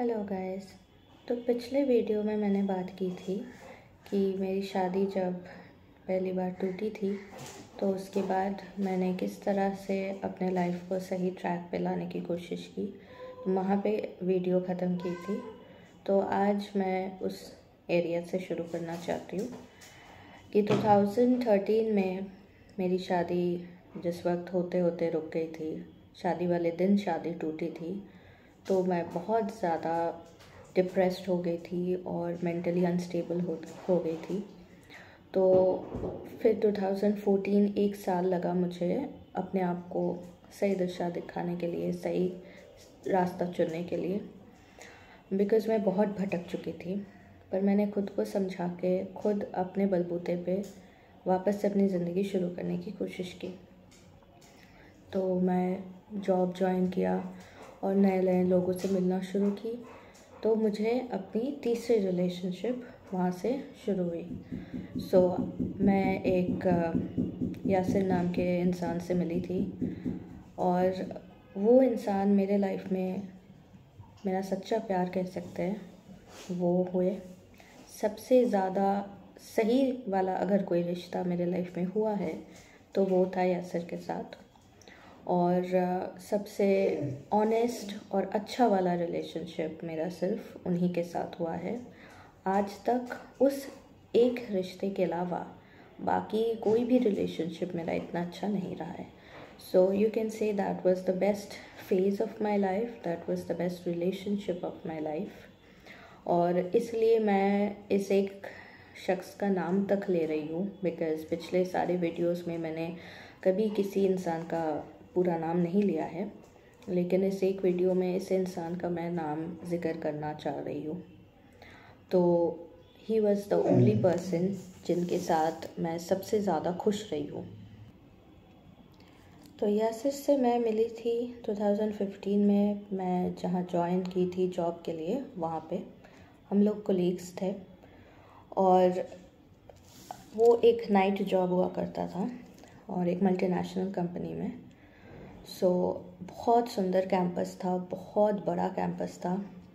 Hello guys. तो पिछले video में मैंने बात की थी कि मेरी शादी जब पहली बार टूटी थी तो उसके बाद मैंने किस तरह से अपने लाइफ को सही ट्रैक पे लाने की कोशिश की, तो वहाँ पे वीडियो ख़त्म की थी। तो आज मैं उस एरिया से शुरू करना चाहती हूँ कि 2013 में मेरी शादी जिस वक्त होते होते रुक गई थी, शादी वाले दिन शादी टूटी थी, तो मैं बहुत ज़्यादा डिप्रेस्ड हो गई थी और मेंटली अनस्टेबल हो गई थी। तो फिर 2014 एक साल लगा मुझे अपने आप को सही दिशा दिखाने के लिए, सही रास्ता चुनने के लिए, बिकॉज़ मैं बहुत भटक चुकी थी। पर मैंने खुद को समझा के खुद अपने बलबूते पे वापस से अपनी ज़िंदगी शुरू करने की कोशिश की। तो मैं जॉब ज्वाइन किया और नए नए लोगों से मिलना शुरू की। तो मुझे अपनी तीसरी रिलेशनशिप वहाँ से शुरू हुई। मैं एक यासिर नाम के इंसान से मिली थी और वो इंसान मेरे लाइफ में मेरा सच्चा प्यार कह सकते हैं वो हुए। सबसे ज़्यादा सही वाला अगर कोई रिश्ता मेरे लाइफ में हुआ है तो वो था यासिर के साथ, और सबसे ऑनेस्ट और अच्छा वाला रिलेशनशिप मेरा सिर्फ उन्हीं के साथ हुआ है। आज तक उस एक रिश्ते के अलावा बाकी कोई भी रिलेशनशिप मेरा इतना अच्छा नहीं रहा है। So you can say that was the best phase of my life, that was the best relationship of my life. और इसलिए मैं इस एक शख्स का नाम तक ले रही हूँ, बिकॉज़ पिछले सारे वीडियोस में मैंने कभी किसी इंसान का पूरा नाम नहीं लिया है, लेकिन इस एक वीडियो में इस इंसान का मैं नाम ज़िक्र करना चाह रही हूँ। तो he was the only person जिनके साथ मैं सबसे ज़्यादा खुश रही हूँ। तो यासिर से मैं मिली थी 2015 में। मैं जहाँ ज्वाइन की थी जॉब के लिए, वहाँ पे हम लोग कोलीग्स थे और वो एक नाइट जॉब हुआ करता था और एक मल्टीनेशनल कंपनी में। बहुत सुंदर कैंपस था, बहुत बड़ा कैंपस था,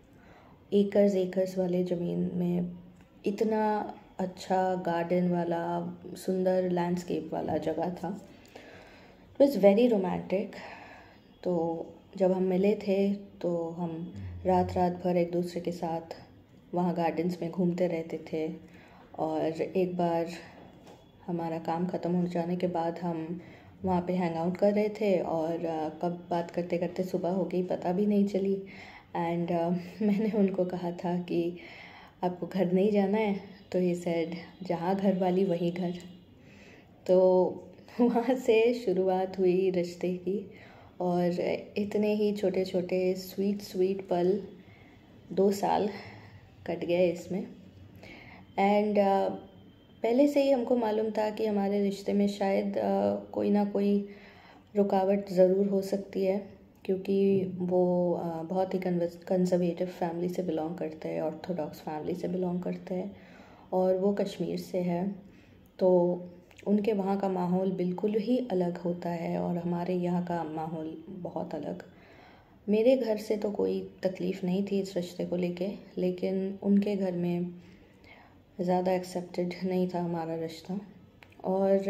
एकर्स वाले ज़मीन में इतना अच्छा गार्डन वाला सुंदर लैंडस्केप वाला जगह था। It was very romantic. तो जब हम मिले थे तो हम रात भर एक दूसरे के साथ वहाँ गार्डन्स में घूमते रहते थे, और एक बार हमारा काम ख़त्म हो जाने के बाद हम वहाँ पे हैंग आउट कर रहे थे और कब बात करते करते सुबह हो गई पता भी नहीं चली। एंड मैंने उनको कहा था कि आपको घर नहीं जाना है, तो ही सेड जहाँ घर वाली वहीं घर। तो वहाँ से शुरुआत हुई रिश्ते की, और इतने ही छोटे छोटे स्वीट पल 2 साल कट गए इसमें। एंड पहले से ही हमको मालूम था कि हमारे रिश्ते में शायद कोई ना कोई रुकावट ज़रूर हो सकती है, क्योंकि वो बहुत ही कंजर्वेटिव फैमिली से बिलोंग करते हैं, ऑर्थोडॉक्स फैमिली से बिलोंग करते हैं, और वो कश्मीर से है। तो उनके वहाँ का माहौल बिल्कुल ही अलग होता है और हमारे यहाँ का माहौल बहुत अलग। मेरे घर से तो कोई तकलीफ़ नहीं थी इस रिश्ते को लेके, लेकिन उनके घर में ज़्यादा एक्सेप्टेड नहीं था हमारा रिश्ता। और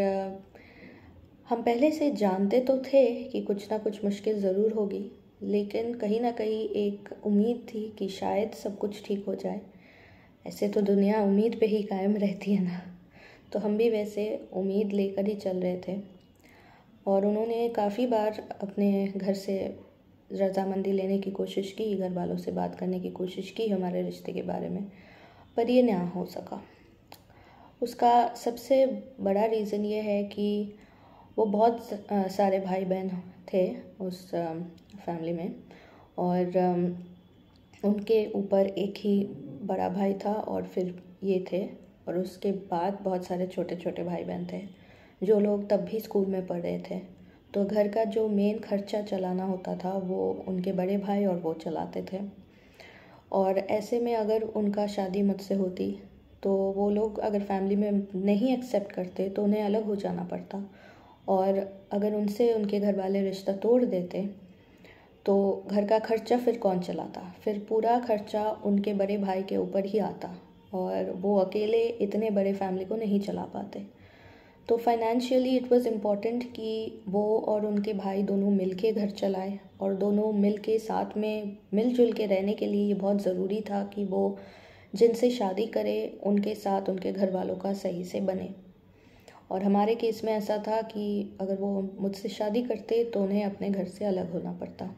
हम पहले से जानते तो थे कि कुछ ना कुछ मुश्किल ज़रूर होगी, लेकिन कहीं ना कहीं एक उम्मीद थी कि शायद सब कुछ ठीक हो जाए। ऐसे तो दुनिया उम्मीद पे ही कायम रहती है ना, तो हम भी वैसे उम्मीद लेकर ही चल रहे थे। और उन्होंने काफ़ी बार अपने घर से रजामंदी लेने की कोशिश की, घर वालों से बात करने की कोशिश की हमारे रिश्ते के बारे में, पर ये ना हो सका। उसका सबसे बड़ा रीज़न ये है कि वो बहुत सारे भाई बहन थे उस फैमिली में, और उनके ऊपर एक ही बड़ा भाई था और फिर ये थे, और उसके बाद बहुत सारे छोटे छोटे भाई बहन थे जो लोग तब भी स्कूल में पढ़ रहे थे। तो घर का जो मेन खर्चा चलाना होता था वो उनके बड़े भाई और वो चलाते थे। और ऐसे में अगर उनका शादी मुझसे होती तो वो लोग अगर फैमिली में नहीं एक्सेप्ट करते तो उन्हें अलग हो जाना पड़ता, और अगर उनसे उनके घर वाले रिश्ता तोड़ देते तो घर का खर्चा फिर कौन चलाता, फिर पूरा खर्चा उनके बड़े भाई के ऊपर ही आता और वो अकेले इतने बड़े फैमिली को नहीं चला पाते। तो फाइनेंशियली इट वाज इम्पॉर्टेंट कि वो और उनके भाई दोनों मिल के घर चलाए, और दोनों मिल के साथ में मिलजुल के रहने के लिए ये बहुत ज़रूरी था कि वो जिनसे शादी करे उनके साथ उनके घर वालों का सही से बने। और हमारे केस में ऐसा था कि अगर वो मुझसे शादी करते तो उन्हें अपने घर से अलग होना पड़ता,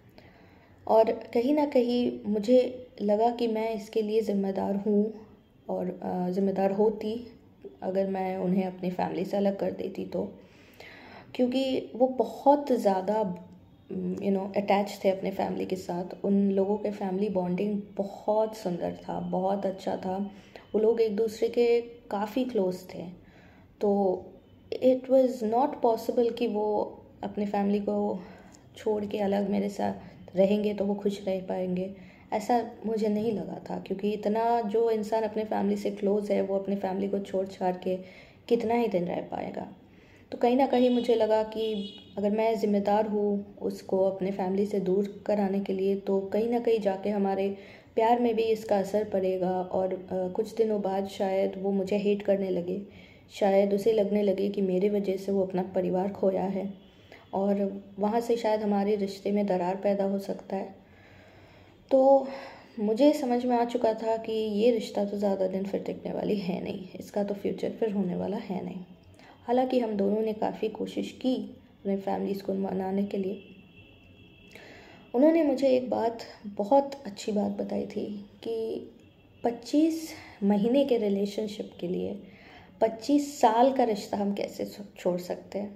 और कहीं ना कहीं मुझे लगा कि मैं इसके लिए ज़िम्मेदार हूँ और ज़िम्मेदार होती अगर मैं उन्हें अपनी फैमिली से अलग कर देती तो, क्योंकि वो बहुत ज़्यादा अटैच थे अपने फैमिली के साथ। उन लोगों के फैमिली बॉन्डिंग बहुत सुंदर था, बहुत अच्छा था। वो लोग एक दूसरे के काफ़ी क्लोज थे। तो इट वाज नॉट पॉसिबल कि वो अपनी फैमिली को छोड़ के अलग मेरे साथ रहेंगे तो वो खुश रह पाएंगे, ऐसा मुझे नहीं लगा था। क्योंकि इतना जो इंसान अपने फैमिली से क्लोज़ है वो अपनी फैमिली को छोड़ छाड़ के कितना ही दिन रह पाएगा। तो कहीं ना कहीं मुझे लगा कि अगर मैं ज़िम्मेदार हूँ उसको अपने फैमिली से दूर कराने के लिए, तो कहीं ना कहीं जाके हमारे प्यार में भी इसका असर पड़ेगा। और कुछ दिनों बाद शायद वो मुझे हेट करने लगे, शायद उसे लगने लगे कि मेरे वजह से वो अपना परिवार खोया है, और वहाँ से शायद हमारे रिश्ते में दरार पैदा हो सकता है। तो मुझे समझ में आ चुका था कि ये रिश्ता तो ज़्यादा दिन फिर टिकने वाली है नहीं, इसका तो फ्यूचर फिर होने वाला है नहीं। हालांकि हम दोनों ने काफ़ी कोशिश की अपने फैमिलीज़ को मनाने के लिए। उन्होंने मुझे एक बात, बहुत अच्छी बात बताई थी कि 25 महीने के रिलेशनशिप के लिए 25 साल का रिश्ता हम कैसे छोड़ सकते हैं,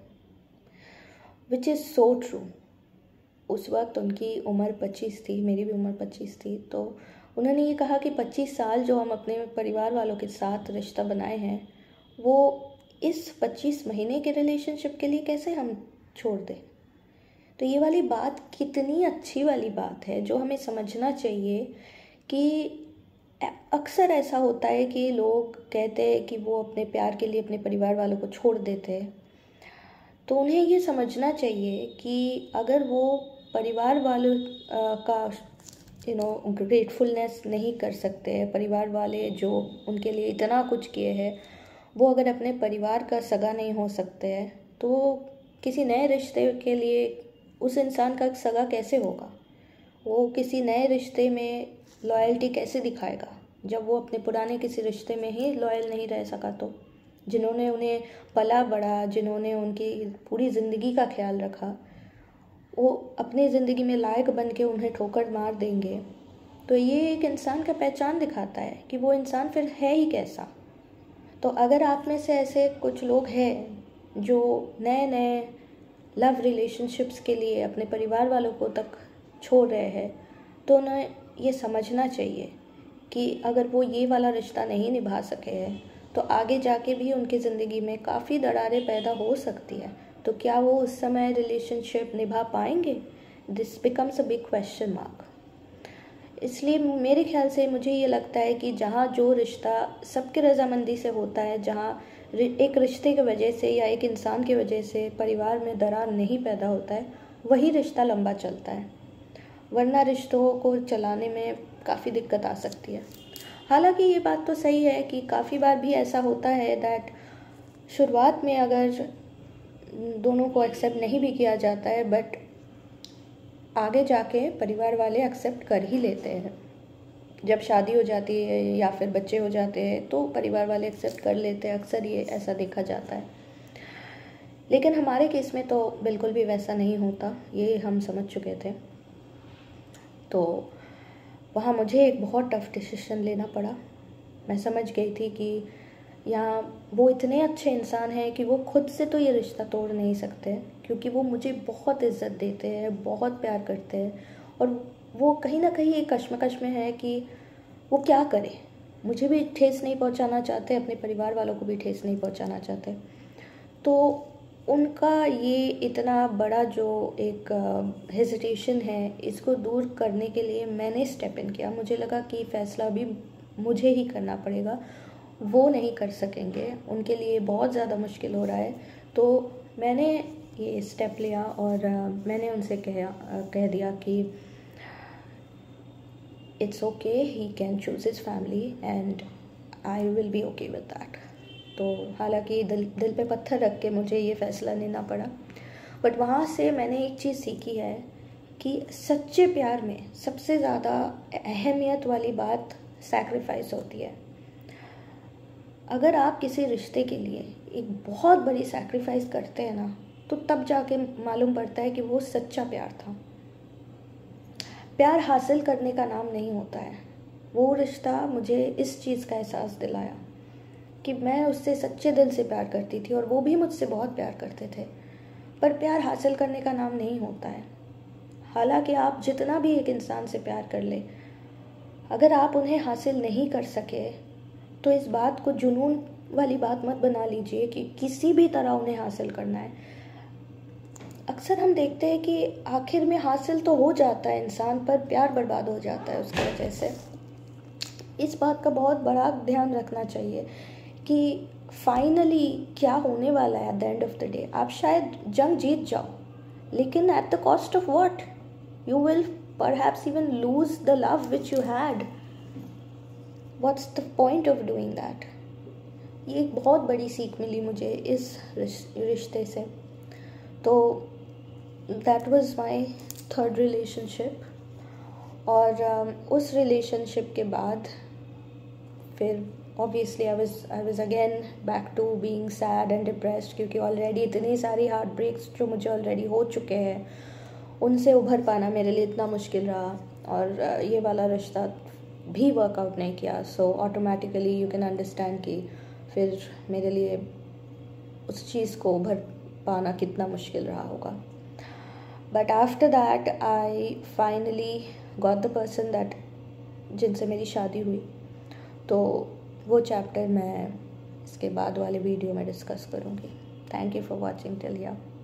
विच इज़ सो ट्रू। उस वक्त उनकी उम्र 25 थी, मेरी भी उम्र 25 थी। तो उन्होंने ये कहा कि 25 साल जो हम अपने परिवार वालों के साथ रिश्ता बनाए हैं, वो इस 25 महीने के रिलेशनशिप के लिए कैसे हम छोड़ दें। तो ये वाली बात कितनी अच्छी वाली बात है जो हमें समझना चाहिए कि अक्सर ऐसा होता है कि लोग कहते हैं कि वो अपने प्यार के लिए अपने परिवार वालों को छोड़ देते हैं। तो उन्हें ये समझना चाहिए कि अगर वो परिवार वालों का ग्रेटफुलनेस नहीं कर सकते हैं, परिवार वाले जो उनके लिए इतना कुछ किए हैं, वो अगर अपने परिवार का सगा नहीं हो सकते हैं, तो किसी नए रिश्ते के लिए उस इंसान का सगा कैसे होगा। वो किसी नए रिश्ते में लॉयल्टी कैसे दिखाएगा जब वो अपने पुराने किसी रिश्ते में ही लॉयल नहीं रह सका। तो जिन्होंने उन्हें पला बड़ा, जिन्होंने उनकी पूरी ज़िंदगी का ख्याल रखा, वो अपनी ज़िंदगी में लायक बन के उन्हें ठोकर मार देंगे। तो ये एक इंसान का पहचान दिखाता है कि वो इंसान फिर है ही कैसा। तो अगर आप में से ऐसे कुछ लोग हैं जो नए नए लव रिलेशनशिप्स के लिए अपने परिवार वालों को तक छोड़ रहे हैं, तो उन्हें ये समझना चाहिए कि अगर वो ये वाला रिश्ता नहीं निभा सके हैं तो आगे जाके भी उनकी ज़िंदगी में काफ़ी दरारें पैदा हो सकती है। तो क्या वो उस समय रिलेशनशिप निभा पाएंगे? This becomes a big question mark. इसलिए मेरे ख्याल से मुझे ये लगता है कि जहाँ जो रिश्ता सबके रजामंदी से होता है, जहाँ एक रिश्ते की वजह से या एक इंसान की वजह से परिवार में दरार नहीं पैदा होता है, वही रिश्ता लंबा चलता है। वरना रिश्तों को चलाने में काफ़ी दिक्कत आ सकती है। हालांकि ये बात तो सही है कि काफ़ी बार भी ऐसा होता है दैट शुरुआत में अगर दोनों को एक्सेप्ट नहीं भी किया जाता है, बट आगे जाके परिवार वाले एक्सेप्ट कर ही लेते हैं। जब शादी हो जाती है या फिर बच्चे हो जाते हैं तो परिवार वाले एक्सेप्ट कर लेते हैं, अक्सर ये ऐसा देखा जाता है। लेकिन हमारे केस में तो बिल्कुल भी वैसा नहीं होता, ये हम समझ चुके थे। तो वहाँ मुझे एक बहुत टफ़ डिसीजन लेना पड़ा। मैं समझ गई थी कि यहाँ वो इतने अच्छे इंसान हैं कि वो खुद से तो ये रिश्ता तोड़ नहीं सकते, क्योंकि वो मुझे बहुत इज़्ज़त देते हैं, बहुत प्यार करते हैं, और वो कहीं ना कहीं एक कश्मकश में है कि वो क्या करे। मुझे भी ठेस नहीं पहुंचाना चाहते, अपने परिवार वालों को भी ठेस नहीं पहुंचाना चाहते। तो उनका ये इतना बड़ा जो एक हेजिटेशन है, इसको दूर करने के लिए मैंने स्टेप इन किया। मुझे लगा कि फ़ैसला भी मुझे ही करना पड़ेगा, वो नहीं कर सकेंगे, उनके लिए बहुत ज़्यादा मुश्किल हो रहा है। तो मैंने ये स्टेप लिया और मैंने उनसे कह दिया कि it's okay, he can choose his family and I will be okay with that. तो हालांकि दिल पे पत्थर रख के मुझे ये फ़ैसला लेना पड़ा, बट वहाँ से मैंने एक चीज़ सीखी है कि सच्चे प्यार में सबसे ज़्यादा अहमियत वाली बात सैक्रिफाइस होती है। अगर आप किसी रिश्ते के लिए एक बहुत बड़ी सैक्रिफाइस करते हैं ना, तो तब जाके मालूम पड़ता है कि वो सच्चा प्यार था। प्यार हासिल करने का नाम नहीं होता है। वो रिश्ता मुझे इस चीज़ का एहसास दिलाया कि मैं उससे सच्चे दिल से प्यार करती थी और वो भी मुझसे बहुत प्यार करते थे, पर प्यार हासिल करने का नाम नहीं होता है। हालांकि आप जितना भी एक इंसान से प्यार कर ले, अगर आप उन्हें हासिल नहीं कर सके तो इस बात को जुनून वाली बात मत बना लीजिए कि किसी भी तरह उन्हें हासिल करना है। अक्सर हम देखते हैं कि आखिर में हासिल तो हो जाता है इंसान, पर प्यार बर्बाद हो जाता है उसकी वजह से। इस बात का बहुत बड़ा ध्यान रखना चाहिए कि फाइनली क्या होने वाला है at the end of the day. आप शायद जंग जीत जाओ, लेकिन at the cost of what? You will perhaps even lose the love which you had. What's the point of doing that? ये एक बहुत बड़ी सीख मिली मुझे इस रिश्ते से। तो that was my third relationship. और उस रिलेशनशिप के बाद फिर obviously I was again back to being sad and depressed, क्योंकि ऑलरेडी इतनी सारी हार्ट ब्रेक्स जो मुझे ऑलरेडी हो चुके हैं, उनसे उभर पाना मेरे लिए इतना मुश्किल रहा। और ये वाला रिश्ता भी वर्कआउट नहीं किया। So automatically you can understand कि फिर मेरे लिए उस चीज़ को उभर पाना कितना मुश्किल रहा होगा। But after that I finally got the person that जिनसे मेरी शादी हुई। तो वो चैप्टर मैं इसके बाद वाले वीडियो में डिस्कस करूँगी। Thank you for watching till here.